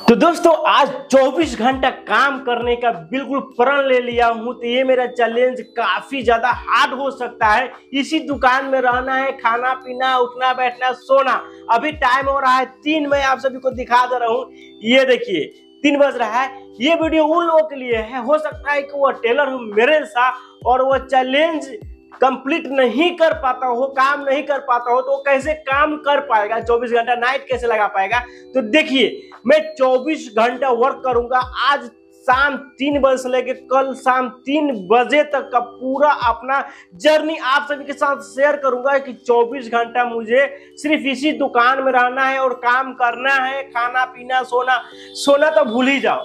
तो दोस्तों आज 24 घंटा काम करने का बिल्कुल प्रण ले लिया हूं। तो ये मेरा चैलेंज काफी ज्यादा हार्ड हो सकता है। इसी दुकान में रहना है, खाना पीना, उठना बैठना सोना। अभी टाइम हो रहा है 3। मैं आप सभी को दिखा दे रहा हूं, ये देखिए 3 बज रहा है। ये वीडियो उन लोगों के लिए है, हो सकता है कि वो टेलर हो मेरे साथ और वो चैलेंज कंप्लीट नहीं कर पाता हो, काम नहीं कर पाता हो, तो कैसे काम कर पाएगा, 24 घंटा नाइट कैसे लगा पाएगा। तो देखिए मैं 24 घंटा वर्क करूंगा। आज शाम 3 बजे से लेकर कल शाम 3 बजे तक का पूरा अपना जर्नी आप सभी के साथ शेयर करूंगा कि 24 घंटा मुझे सिर्फ इसी दुकान में रहना है और काम करना है। खाना पीना सोना तो भूल ही जाओ,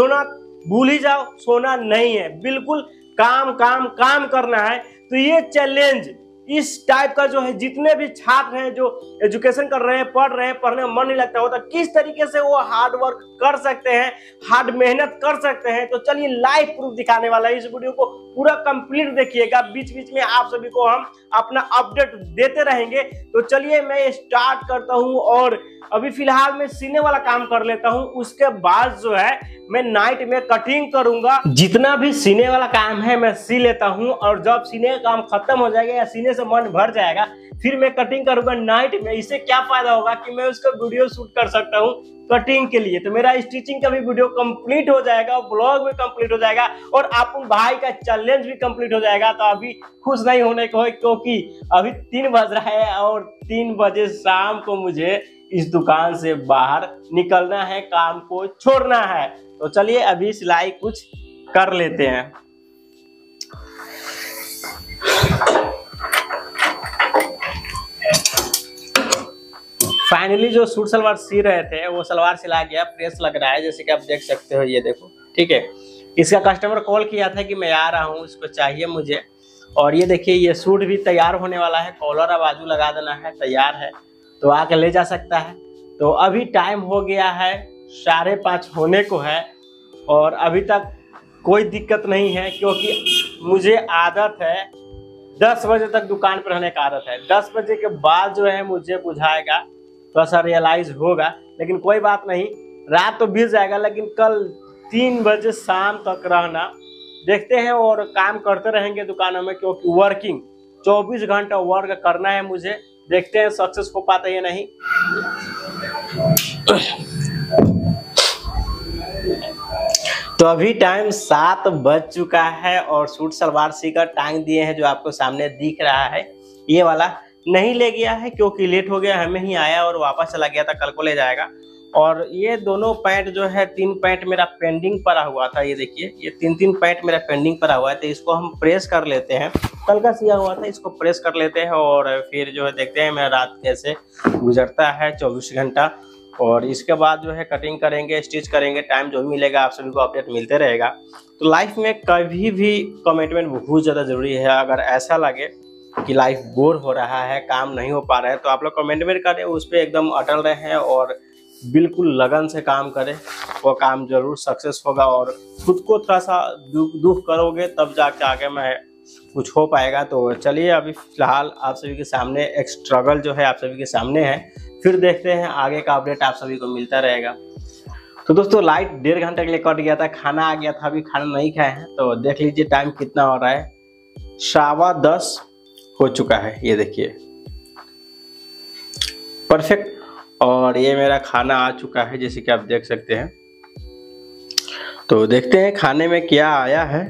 सोना नहीं है, बिल्कुल काम काम काम करना है। तो ये चैलेंज इस टाइप का जो है, जितने भी छात्र हैं जो एजुकेशन कर रहे हैं, पढ़ रहे हैं, पढ़ने में मन नहीं लगता होता, किस तरीके से वो हार्ड वर्क कर सकते हैं, हार्ड मेहनत कर सकते हैं। तो चलिए लाइव प्रूफ दिखाने वाला है। इस वीडियो को पूरा कंप्लीट देखिएगा, बीच बीच में आप सभी को हम अपना अपडेट देते रहेंगे। तो चलिए मैं स्टार्ट करता हूं और अभी फिलहाल मैं सीने वाला काम कर लेता हूं, उसके बाद जो है मैं नाइट में कटिंग करूंगा। जितना भी सीने वाला काम है मैं सी लेता हूं और जब सीने का काम खत्म हो जाएगा या सीने से मन भर जाएगा फिर मैं कटिंग करूंगा नाइट में। इससे क्या फायदा होगा कि मैं उसका वीडियो शूट कर सकता हूं कटिंग के लिए। तो मेरा स्टिचिंग का भी वीडियो कंप्लीट हो जाएगा, ब्लॉग भी कंप्लीट हो जाएगा और आप भाई का चैलेंज भी कंप्लीट हो जाएगा। तो अभी खुश नहीं होने को है, क्योंकि अभी 3 बज रहा है और 3 बजे शाम को मुझे इस दुकान से बाहर निकलना है, काम को छोड़ना है। तो चलिए अभी सिलाई कुछ कर लेते हैं। फाइनली जो सूट सलवार सी रहे थे वो सलवार सिला गया, प्रेस लग रहा है जैसे कि आप देख सकते हो। ये देखो, ठीक है। इसका कस्टमर कॉल किया था कि मैं आ रहा हूँ, इसको चाहिए मुझे। और ये देखिए ये सूट भी तैयार होने वाला है, कॉलर बाजू लगा देना है, तैयार है, तो आके ले जा सकता है। तो अभी टाइम हो गया है 5:30 होने को है और अभी तक कोई दिक्कत नहीं है, क्योंकि मुझे आदत है 10 बजे तक दुकान पर रहने का आदत है। 10 बजे के बाद जो है मुझे बुझाएगा, थोड़ा सा रियलाइज होगा, लेकिन कोई बात नहीं, रात तो बीत जाएगा, लेकिन कल 3 बजे शाम तक रहना देखते हैं और काम करते रहेंगे दुकानों में, क्योंकि वर्किंग 24 घंटा वर्क करना है मुझे। देखते हैं सक्सेस हो पाता है या नहीं। तो अभी टाइम 7 बज चुका है और सूट सलवार सीकर टांग दिए हैं, जो आपको सामने दिख रहा है। ये वाला नहीं ले गया है क्योंकि लेट हो गया, हमें ही आया और वापस चला गया था, कल को ले जाएगा। और ये दोनों पैंट जो है, 3 पैंट मेरा पेंडिंग पड़ा हुआ था। ये देखिए ये 3 पैंट मेरा पेंडिंग पड़ा हुआ है, तो इसको हम प्रेस कर लेते हैं। कल का सिया हुआ था, इसको प्रेस कर लेते हैं और फिर जो है देखते हैं मेरा रात कैसे गुजरता है 24 घंटा। और इसके बाद जो है कटिंग करेंगे, स्टिच करेंगे, टाइम जो भी मिलेगा आप सभी को अपडेट मिलते रहेगा। तो लाइफ में कभी भी कमिटमेंट बहुत ज़्यादा ज़रूरी है। अगर ऐसा लगे कि लाइफ बोर हो रहा है, काम नहीं हो पा रहा है, तो आप लोग कमिटमेंट करें, उस पर एकदम अटल रहें और बिल्कुल लगन से काम करें, वो काम जरूर सक्सेस होगा। और खुद को थोड़ा सा दुख करोगे तब जाके आगे में कुछ हो पाएगा। तो चलिए अभी फिलहाल आप सभी के सामने एक स्ट्रगल जो है आप सभी के सामने है, फिर देखते हैं आगे का अपडेट आप सभी को मिलता रहेगा। तो दोस्तों लाइट 1.5 घंटे के लिए कट गया था, खाना आ गया था, अभी खाना नहीं खाए हैं। तो देख लीजिए टाइम कितना हो रहा है, 10:15 हो चुका है। ये देखिए परफेक्ट। और ये मेरा खाना आ चुका है जैसे कि आप देख सकते हैं। तो देखते हैं खाने में क्या आया है।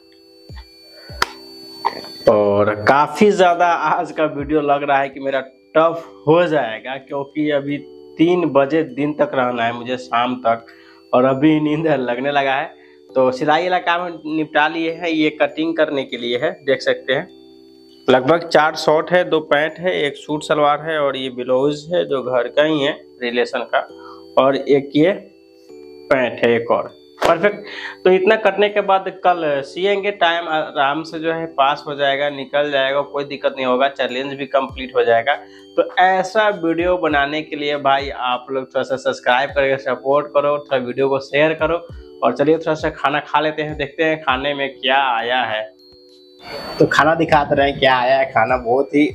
और काफ़ी ज़्यादा आज का वीडियो लग रहा है कि मेरा टफ हो जाएगा, क्योंकि अभी 3 बजे दिन तक रहना है मुझे, शाम तक, और अभी नींद लगने लगा है। तो सिलाई वाला काम निपटा लिए है, ये कटिंग करने के लिए है, देख सकते हैं। लगभग 4 शॉर्ट है, 2 पैंट है, 1 सूट सलवार है और ये ब्लाउज है जो घर का ही है रिलेशन का, और एक ये पैंट है एक और। परफेक्ट। तो इतना करने के बाद कल सिएंगे, टाइम आराम से जो है पास हो जाएगा, निकल जाएगा, कोई दिक्कत नहीं होगा, चैलेंज भी कंप्लीट हो जाएगा। तो ऐसा वीडियो बनाने के लिए भाई आप लोग थोड़ा सा सब्सक्राइब करके सपोर्ट करो, थोड़ा वीडियो को शेयर करो। और चलिए थोड़ा सा खाना खा लेते हैं, देखते हैं खाने में क्या आया है। तो खाना दिखाते रहे क्या आया है। खाना बहुत ही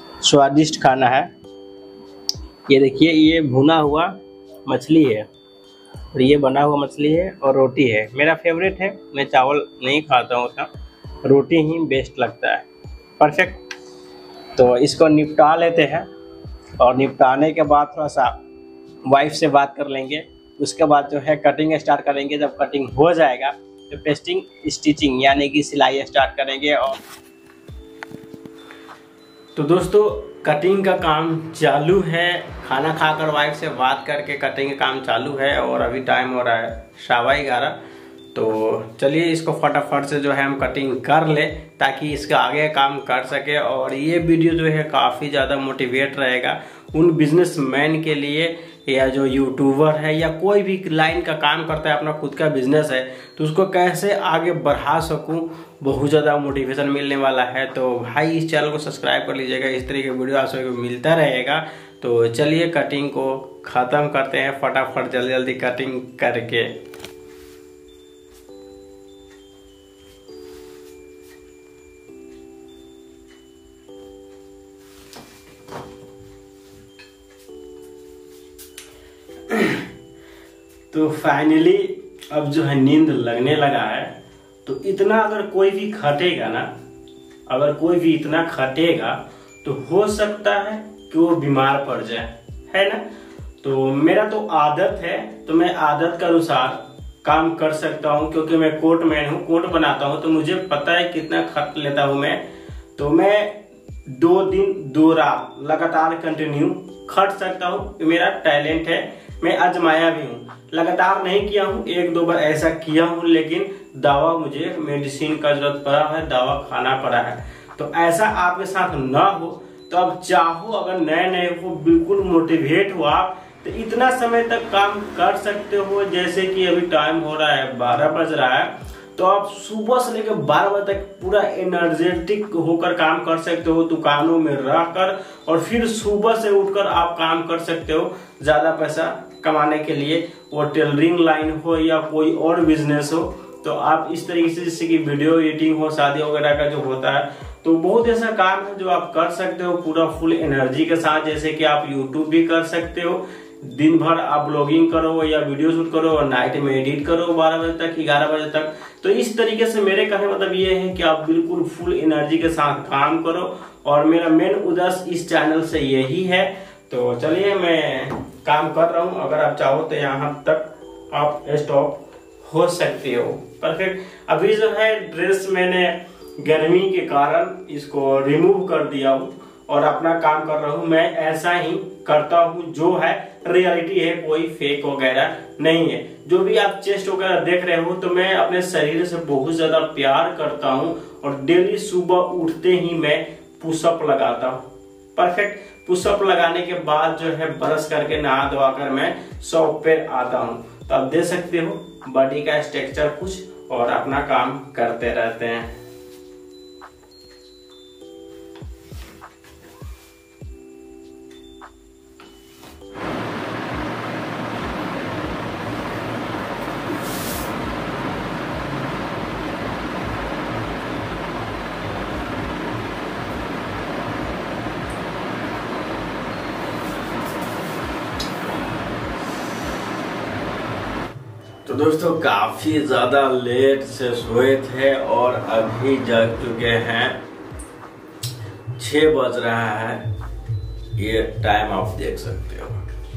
स्वादिष्ट खाना है। ये देखिए ये भुना हुआ मछली है और ये बना हुआ मछली है और रोटी है। मेरा फेवरेट है, मैं चावल नहीं खाता हूँ उतना, रोटी ही बेस्ट लगता है। परफेक्ट। तो इसको निपटा लेते हैं और निपटाने के बाद थोड़ा सा वाइफ से बात कर लेंगे। उसके बाद जो है कटिंग स्टार्ट करेंगे। जब कटिंग हो जाएगा तो पेस्टिंग स्टिचिंग यानी कि सिलाई स्टार्ट करेंगे। और तो दोस्तों कटिंग का काम चालू है। खाना खाकर वाइफ से बात करके कटिंग का काम चालू है और अभी टाइम हो रहा है 11:15। तो चलिए इसको फटाफट से जो है हम कटिंग कर ले ताकि इसका आगे काम कर सके। और ये वीडियो जो है काफ़ी ज़्यादा मोटिवेट रहेगा उन बिजनेसमैन के लिए, या जो यूट्यूबर है या कोई भी लाइन का काम करता है, अपना खुद का बिजनेस है, तो उसको कैसे आगे बढ़ा सकूं, बहुत ज़्यादा मोटिवेशन मिलने वाला है। तो भाई इस चैनल को सब्सक्राइब कर लीजिएगा, इस तरह के वीडियो आप सभी को मिलता रहेगा। तो चलिए कटिंग को ख़त्म करते हैं फटाफट, जल्दी जल्दी कटिंग करके। तो फाइनली अब जो है नींद लगने लगा है। तो इतना अगर कोई भी खटेगा ना, अगर कोई भी इतना खटेगा तो हो सकता है कि वो बीमार पड़ जाए, है ना। तो मेरा तो आदत है, तो मैं आदत के अनुसार काम कर सकता हूँ, क्योंकि मैं कोट मैन हूँ, कोट बनाता हूँ, तो मुझे पता है कितना खट लेता हूँ मैं। तो मैं 2 दिन 2 रात लगातार कंटिन्यू खट सकता हूँ, मेरा टैलेंट है। मैं आजमाया भी हूँ, लगातार नहीं किया हूँ, 1-2 बार ऐसा किया हूँ, लेकिन दवा, मुझे मेडिसिन का जरूरत पड़ा है, दवा खाना पड़ा है। तो ऐसा आपके साथ ना हो, तो आप चाहो अगर नए हो, बिल्कुल मोटिवेट हो आप, तो इतना समय तक काम कर सकते हो। जैसे कि अभी टाइम हो रहा है 12 बज रहा है, तो आप सुबह से लेकर 12 बजे तक पूरा एनर्जेटिक होकर काम कर सकते हो दुकानों में रहकर, और फिर सुबह से उठकर आप काम कर सकते हो ज्यादा पैसा कमाने के लिए। वो टेलरिंग लाइन हो या कोई और बिजनेस हो, तो आप इस तरीके से, जैसे कि वीडियो एडिटिंग हो, शादी वगैरह का जो होता है, तो बहुत ऐसा काम है जो आप कर सकते हो पूरा फुल एनर्जी के साथ। जैसे कि आप यूट्यूब भी कर सकते हो, दिन भर आप ब्लॉगिंग करो या वीडियो शूट करो और नाइट में एडिट करो 12 बजे तक, 11 बजे तक। तो इस तरीके से मेरे कहने मतलब ये है कि आप बिल्कुल फुल एनर्जी के साथ काम करो, और मेरा मेन उद्देश्य इस चैनल से यही है। तो चलिए मैं काम कर रहा हूँ, अगर आप चाहो तो यहाँ तक आप स्टॉप हो सकते हो। परफेक्ट। अभी जो है ड्रेस मैंने गर्मी के कारण इसको रिमूव कर दिया हूँ और अपना काम कर रहा हूँ। मैं ऐसा ही करता हूँ, जो है रियलिटी है, कोई फेक वगैरह नहीं है। जो भी आप चेस्ट वगैरह देख रहे हो, तो मैं अपने शरीर से बहुत ज्यादा प्यार करता हूँ, और डेली सुबह उठते ही मैं पुशअप लगाता हूँ। परफेक्ट। पुशअप लगाने के बाद जो है ब्रश करके नहा धोआ कर मैं शॉप पे आता हूँ। तो आप देख सकते हो बॉडी का स्ट्रक्चर कुछ, और अपना काम करते रहते हैं। तो दोस्तों काफी ज्यादा लेट से सोए थे और अभी जग चुके हैं 6 बज रहा है। ये टाइम आप देख सकते हो,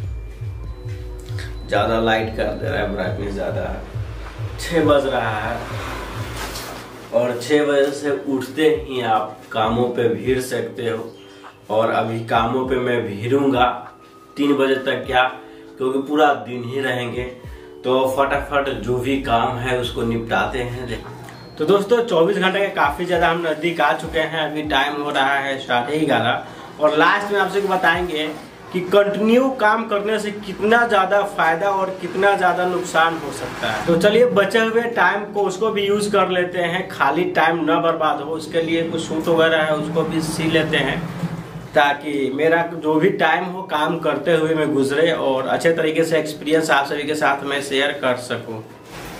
ज्यादा लाइट कर दे रहा है, ब्राइटनेस ज्यादा है। 6 बज रहा है और 6 बजे से उठते ही आप कामों पे भीड़ सकते हो। और अभी कामों पे मैं भीड़ूंगा 3 बजे तक, क्या, क्योंकि पूरा दिन ही रहेंगे। तो फटाफट जो भी काम है उसको निपटाते हैं। तो दोस्तों 24 घंटे के काफी ज्यादा हम नजदीक आ चुके हैं। अभी टाइम हो रहा है 11:30, और लास्ट में आपसे बताएंगे कि कंटिन्यू काम करने से कितना ज्यादा फायदा और कितना ज्यादा नुकसान हो सकता है। तो चलिए बचे हुए टाइम को उसको भी यूज कर लेते हैं, खाली टाइम न बर्बाद हो। उसके लिए कुछ सूट वगैरह है उसको भी सी लेते हैं, ताकि मेरा जो भी टाइम हो काम करते हुए मैं गुजरे और अच्छे तरीके से एक्सपीरियंस आप सभी के साथ मैं शेयर कर सकूं।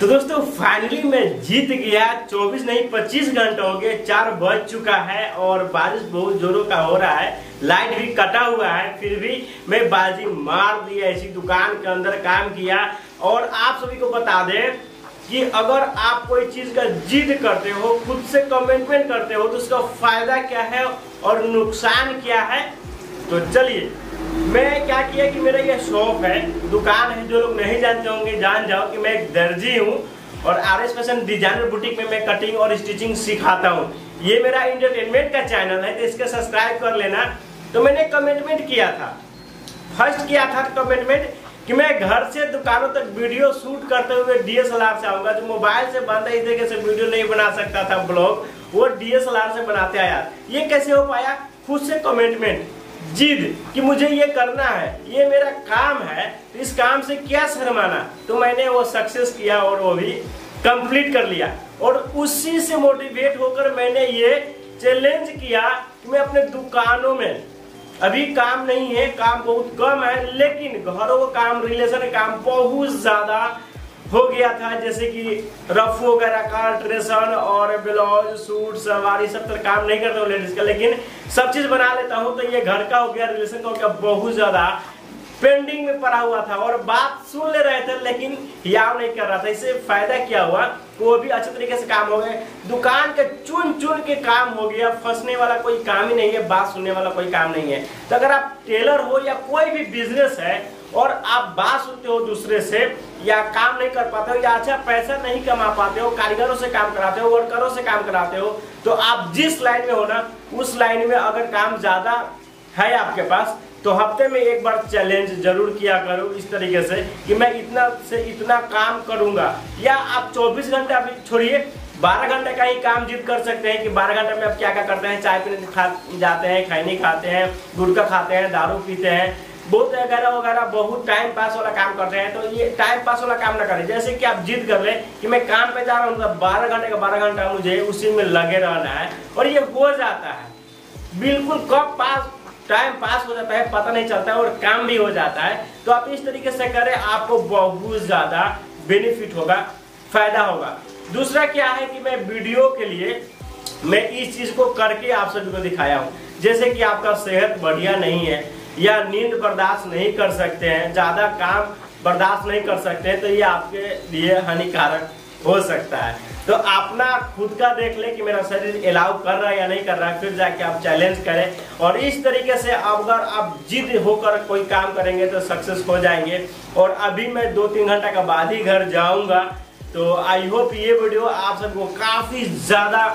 तो दोस्तों फाइनली मैं जीत गया। 24 नहीं 25 घंटे हो गए, 4 बज चुका है और बारिश बहुत जोरों का हो रहा है, लाइट भी कटा हुआ है, फिर भी मैं बाजी मार दिया, ऐसी दुकान के अंदर काम किया। और आप सभी को बता दें कि अगर आप कोई चीज का जिद करते हो, खुद से कमिटमेंट करते हो, तो उसका फायदा क्या है और नुकसान क्या है। तो चलिए, मैं क्या किया कि मेरा ये शॉप है, दुकान है। जो लोग नहीं जानते होंगे जान जाओ कि मैं एक दर्जी हूँ और RS फैशन डिजाइनर बुटीक में मैं कटिंग और स्टिचिंग सिखाता हूँ। ये मेरा एंटरटेनमेंट का चैनल है, तो इसका सब्सक्राइब कर लेना। तो मैंने कमिटमेंट किया था, फर्स्ट किया था कमिटमेंट कि मैं घर से दुकानों तक वीडियो शूट करते हुए DSLR से आऊंगा। जो मोबाइल से बनता है इस तरीके से वीडियो नहीं बना सकता था ब्लॉग, वो DSLR से बनाते आया। ये कैसे हो पाया? खुद से कमिटमेंट, जिद कि मुझे ये करना है, ये मेरा काम है, तो इस काम से क्या शर्माना। तो मैंने वो सक्सेस किया और वो भी कंप्लीट कर लिया। और उसी से मोटिवेट होकर मैंने ये चैलेंज किया कि मैं अपने दुकानों में, अभी काम नहीं है, काम बहुत कम है, लेकिन घरों का काम, रिलेशन का काम बहुत ज्यादा हो गया था। जैसे कि रफू वगैरह का अल्ट्रेशन और ब्लाउज, सूट, सलवार, सब तरह काम नहीं करता हूँ लेडीज का, लेकिन सब चीज बना लेता हूँ। तो ये घर का हो गया, रिलेशन का हो गया, बहुत ज्यादा पेंडिंग में पड़ा हुआ था और बात सुन ले रहे थे लेकिन याद नहीं कर रहा था। इससे फायदा क्या हुआ, वो भी अच्छे तरीके से काम हो गए, दुकान के चुन चुन के काम हो गया। फंसने वाला कोई काम ही नहीं है, बात सुनने वाला कोई काम नहीं है। तो अगर आप टेलर हो या कोई भी बिजनेस है और आप बात सुनते हो दूसरे से, या काम नहीं कर पाते हो, या अच्छा पैसा नहीं कमा पाते हो, कारीगरों से काम कराते हो, वर्करों से काम कराते हो, तो आप जिस लाइन में हो ना, उस लाइन में अगर काम ज्यादा है आपके पास, तो हफ्ते में एक बार चैलेंज जरूर किया करो इस तरीके से कि मैं इतना से इतना काम करूंगा। या आप 24 घंटे अभी छोड़िए, 12 घंटे का ही काम जिद कर सकते हैं कि 12 घंटे में आप क्या क्या करते हैं। चाय पीने जाते हैं, खैनी खाते हैं, गुटखा खाते हैं, दारू पीते हैं, बहुत वगैरह वगैरह, बहुत टाइम पास वाला काम करते हैं। तो ये टाइम पास वाला काम ना करें। जैसे कि आप जिद कर ले कि मैं काम पे जा रहा हूँ, तो 12 घंटे का 12 घंटा मुझे उसी में लगे रहना है, और ये हो जाता है बिल्कुल। कब टाइम पास हो जाता है पता नहीं चलता है, और काम भी हो जाता है। तो आप इस तरीके से करें, आपको बहुत ज्यादा बेनिफिट होगा, फायदा होगा। दूसरा क्या है कि मैं वीडियो के लिए मैं इस चीज को करके आप सभी को दिखाया हूँ। जैसे कि आपका सेहत बढ़िया नहीं है, या नींद बर्दाश्त नहीं कर सकते हैं, ज्यादा काम बर्दाश्त नहीं कर सकते हैं, तो ये आपके लिए हानिकारक हो सकता है। तो अपना खुद का देख ले कि मेरा शरीर अलाउ कर रहा है या नहीं कर रहा है, फिर जाके आप चैलेंज करें। और इस तरीके से अगर आप जिद होकर कोई काम करेंगे तो सक्सेस हो जाएंगे। और अभी मैं 2-3 घंटा के बाद ही घर जाऊंगा। तो आई होप ये वीडियो आप सबको काफी ज्यादा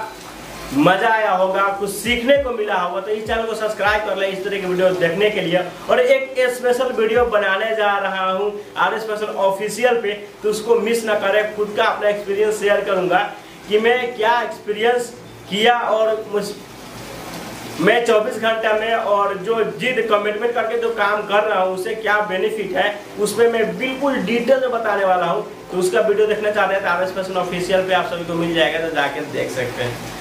मजा आया होगा, कुछ सीखने को मिला होगा। तो इस चैनल को सब्सक्राइब कर ले इस तरह की वीडियो देखने के लिए। और एक स्पेशल वीडियो बनाने जा रहा हूँ RS फैशन ऑफिशियल पे, तो उसको मिस ना करें। खुद का अपना एक्सपीरियंस शेयर करूंगा कि मैं क्या एक्सपीरियंस किया, और मैं 24 घंटा में और जो जिद कमिटमेंट करके जो काम कर रहा हूँ उससे क्या बेनिफिट है, उसमें मैं बिल्कुल डिटेल में बताने वाला हूँ। तो उसका वीडियो देखना चाहते हैं तो RS फैशन ऑफिशियल पे आप सभी को मिल जाएगा, तो जाके देख सकते हैं।